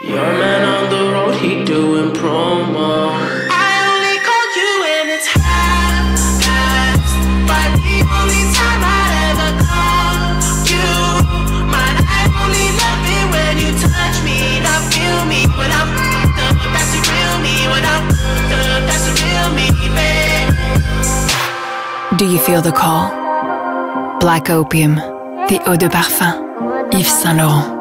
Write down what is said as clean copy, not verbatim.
Your man on the road, he doing promo. I only call you when it's half-past, but the only time I'd ever call you mine. I only love it when you touch me. Now feel me when I'm up. That's the real me. When I'm up, that's the real me, babe. Do you feel the call? Black Opium, the eau de parfum, Yves Saint Laurent.